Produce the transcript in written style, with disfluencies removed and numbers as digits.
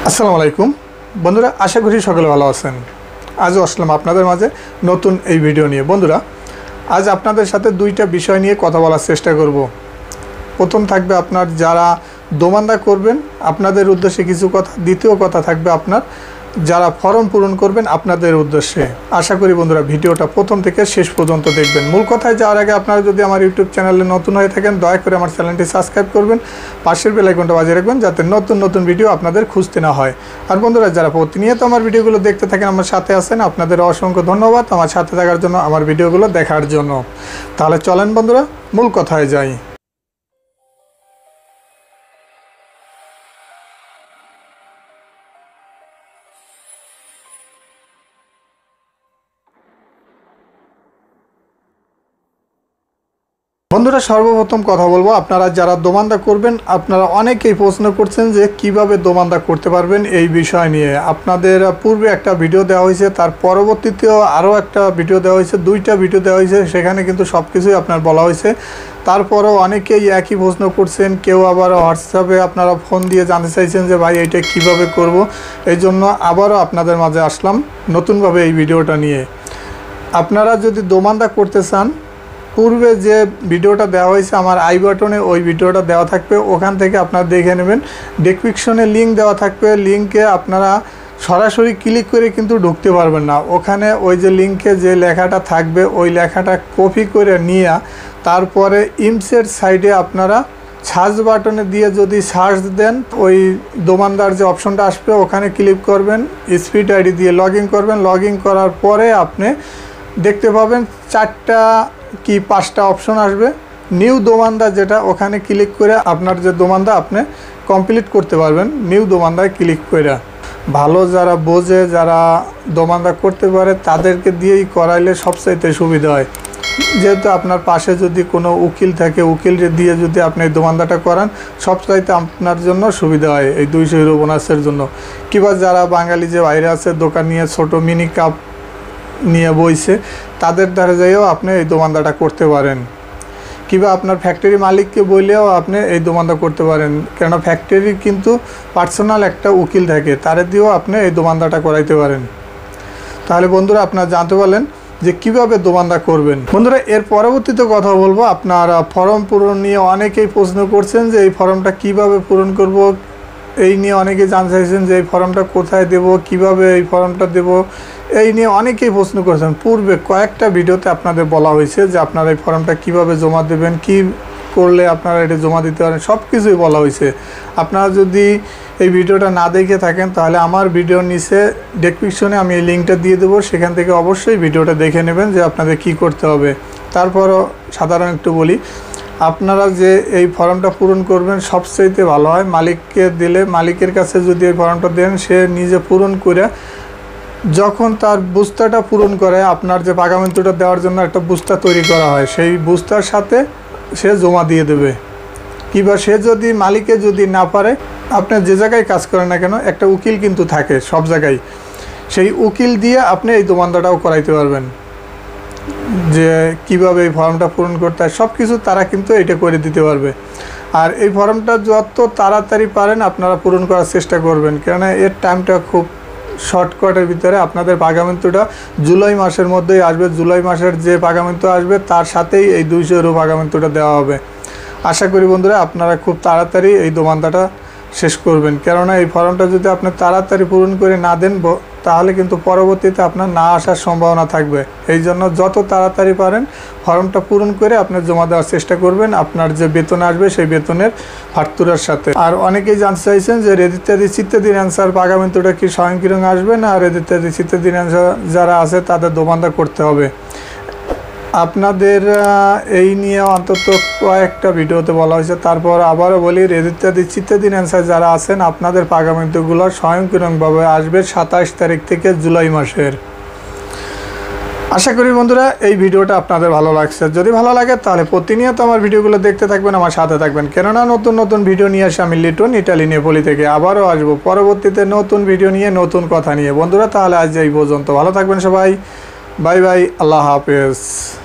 আসসালামু আলাইকুম বন্ধুরা, আশা করি সকলে ভালো আছেন। আজও আসলাম আপনাদের মাঝে নতুন এই ভিডিও নিয়ে। বন্ধুরা, আজ আপনাদের সাথে দুইটা বিষয় নিয়ে কথা বলার চেষ্টা করব। প্রথম থাকবে আপনার যারা দোমান্দা করবেন আপনাদের উদ্দেশ্যে কিছু কথা, দ্বিতীয় কথা থাকবে আপনার যারা ফর্ম পূরণ করবেন আপনাদের উদ্দেশ্যে। আশা করি বন্ধুরা ভিডিওটা প্রথম থেকে শেষ পর্যন্ত দেখবেন। মূল কথায় যাওয়ার আগে আপনারা যদি আমার ইউটিউব চ্যানেলে নতুন হয়ে থাকেন দয়া করে আমার চ্যানেলটি সাবস্ক্রাইব করবেন, পাশের বেল আইকনটা বাজিয়ে রাখবেন যাতে নতুন নতুন ভিডিও আপনাদের খুঁজতে না হয়। আর বন্ধুরা যারা প্রতিনিয়ত আমার ভিডিওগুলো দেখতে থাকেন, আমার সাথে আছেন, আপনাদের অসংখ্য ধন্যবাদ আমার সাথে থাকার জন্য, আমার ভিডিওগুলো দেখার জন্য। তাহলে চলেন বন্ধুরা মূল কথায় যাই। বন্ধুরা সর্বপ্রথম কথা বলবো, আপনারা যারা দোমান্দা করবেন আপনারা অনেকেই প্রশ্ন করছেন যে কিভাবে দোমান্দা করতে পারবেন এই বিষয় নিয়ে। আপনাদের পূর্বে একটা ভিডিও দেওয়া হয়েছে, তার পরবর্তীতেও আরও একটা ভিডিও দেওয়া হয়েছে, দুইটা ভিডিও দেওয়া হয়েছে, সেখানে কিন্তু সব কিছুই আপনার বলা হয়েছে। তারপরেও অনেকেই একই প্রশ্ন করছেন, কেউ আবার হোয়াটসঅ্যাপে আপনারা ফোন দিয়ে জানতে চাইছেন যে ভাই এটা কিভাবে করব। এই জন্য আবারও আপনাদের মাঝে আসলাম নতুনভাবে এই ভিডিওটা নিয়ে। আপনারা যদি দোমান্দা করতে চান, পূর্বে যে ভিডিওটা দেওয়া হয়েছে আমার আই বাটনে ওই ভিডিওটা দেওয়া থাকবে, ওখান থেকে আপনারা দেখে নেবেন। ডেসক্রিপশনে লিঙ্ক দেওয়া থাকবে, লিঙ্কে আপনারা সরাসরি ক্লিক করে কিন্তু ঢুকতে পারবেন না। ওখানে ওই যে লিঙ্কে যে লেখাটা থাকবে ওই লেখাটা কপি করে নিয়ে তারপরে ইমসের সাইডে আপনারা সার্চ বাটনে দিয়ে যদি সার্চ দেন ওই দোমানদার যে অপশনটা আসবে ওখানে ক্লিক করবেন, স্পিড আইডি দিয়ে লগ ইন করবেন। লগ ইন করার পরে আপনি দেখতে পাবেন 4টা কি 5টা অপশন আসবে। নিউ দোমান্দা যেটা, ওখানে ক্লিক করে আপনার যে দোমান্দা আপনি কমপ্লিট করতে পারবেন নিউ দোমান্দায় ক্লিক করে। ভালো যারা বোঝে, যারা দোমান্দা করতে পারে তাদেরকে দিয়েই করাইলে সবচাইতে সুবিধা হয়। যেহেতু আপনার পাশে যদি কোনো উকিল থাকে, উকিল দিয়ে যদি আপনি এই দোমান্দাটা করান সবচাইতে আপনার জন্য সুবিধা হয় এই 200 ইউরো বোনাসের জন্য। কিংবা যারা বাঙালি যে বাইরে আছে দোকান নিয়ে ছোট মিনি কাপ নিয়ে বইছে তাদের দ্বারা যাইও আপনি এই দোমান্দাটা করতে পারেন। কিংবা আপনার ফ্যাক্টরি মালিককে বললেও আপনি এই দোমান্দা করতে পারেন, কেন ফ্যাক্টরির কিন্তু পার্সোনাল একটা উকিল থাকে, তারে দিয়েও আপনি এই দোমান্দাটা করাইতে পারেন। তাহলে বন্ধুরা আপনারা জানতে পারলেন যে কিভাবে দোমান্দা করবেন। বন্ধুরা এর পরবর্তীতে কথা বলবো, আপনার ফর্ম পূরণ নিয়ে অনেকেই প্রশ্ন করছেন যে এই ফর্মটা কিভাবে পূরণ করব, এই নিয়ে অনেকেই জানতে চাইছেন যে এই ফর্মটা কোথায় দেব, কিভাবে এই ফর্মটা দেব, এই নিয়ে অনেকেই প্রশ্ন করেছেন। পূর্বে কয়েকটা ভিডিওতে আপনাদের বলা হয়েছে যে আপনারা এই ফর্মটা কিভাবে জমা দেবেন, কি করলে আপনারা এটা জমা দিতে পারেন, সব কিছুই বলা হয়েছে। আপনারা যদি এই ভিডিওটা না দেখে থাকেন তাহলে আমার ভিডিওর নিচে ডেসক্রিপশনে আমি এই লিঙ্কটা দিয়ে দেবো, সেখান থেকে অবশ্যই ভিডিওটা দেখে নেবেন যে আপনাদের কি করতে হবে। তারপরও সাধারণ একটু বলি, আপনারা যে এই ফর্মটা পূরণ করবেন সবচাইতে ভালো হয় মালিককে দিলে। মালিকের কাছে যদি এই ফর্মটা দেন সে নিজে পূরণ করে যখন তার বুস্তাটা পূরণ করে, আপনার যে পাগামেন্টটা দেওয়ার জন্য একটা বুস্তা তৈরি করা হয়, সেই বুস্তার সাথে সে জমা দিয়ে দেবে। কিংবা সে যদি মালিকে যদি না পারে, আপনি যে জায়গায় কাজ করেন না কেন একটা উকিল কিন্তু থাকে সব জায়গায়, সেই উকিল দিয়ে আপনি এই দোমান্দাটাও করাইতে পারবেন। যে কিভাবে এই ফর্মটা পূরণ করতে হয় সব কিছু তারা কিন্তু এটা করে দিতে পারবে। আর এই ফর্মটা যত তাড়াতাড়ি পারেন আপনারা পূরণ করার চেষ্টা করবেন, কেননা এর টাইমটা খুব শর্টকাটের ভিতরে। আপনাদের পাগামেন্টটা জুলাই মাসের মধ্যেই আসবে, জুলাই মাসের যে পাগামেন্ট আসবে তার সাথেই এই 200 ইউরো পাগামেন্টটা দেওয়া হবে। আশা করি বন্ধুরা আপনারা খুব তাড়াতাড়ি এই দোমান্দাটা শেষ করবেন, কেননা এই ফর্মটা যদি আপনি তাড়াতাড়ি পূরণ করে না দেন তাহলে কিন্তু পরবর্তীতে আপনার না আসার সম্ভাবনা থাকবে। এই জন্য যত তাড়াতাড়ি পারেন ফর্মটা পূরণ করে আপনি জমা দেওয়ার চেষ্টা করবেন আপনার যে বেতন আসবে সেই বেতনের ফাকতুরার সাথে। আর অনেকেই জানতে চাইছেন যে রেজিস্ট্রারি চিত্তাধীন অ্যান্সার পাগামেন্টটা কি স্বয়ংক্রিয় আসবে না রেজিস্ট্রারি চিত্তাধীন অ্যান্সার যারা আছে তাদের দোমান্দা করতে হবে। আপনাদের এই নিয়ে অন্তত কয়েকটা ভিডিওতে বলা হয়েছে। তারপর আবারও বলি, রেজিস্ট্রারি চিত্তাধীন অ্যান্সার যারা আছেন আপনাদের পাগামেন্টগুলো স্বয়ংক্রিয়ভাবে আসবে 27 তারিখ থেকে জুলাই মাসের। আশা করি বন্ধুরা এই ভিডিওটা আপনাদের ভালো লাগছে। যদি ভালো লাগে তাহলে প্রতিনিয়ত আমার ভিডিওগুলো দেখতে থাকবেন, আমার সাথে থাকবেন, কেননা নতুন নতুন ভিডিও নিয়ে আসে আমি লিটন ইটালি নেপোলি থেকে। আবারও আসবো পরবর্তীতে নতুন ভিডিও নিয়ে, নতুন কথা নিয়ে। বন্ধুরা তাহলে আজ এই পর্যন্ত, ভালো থাকবেন সবাই, বাই বাই, আল্লাহ হাফেজ।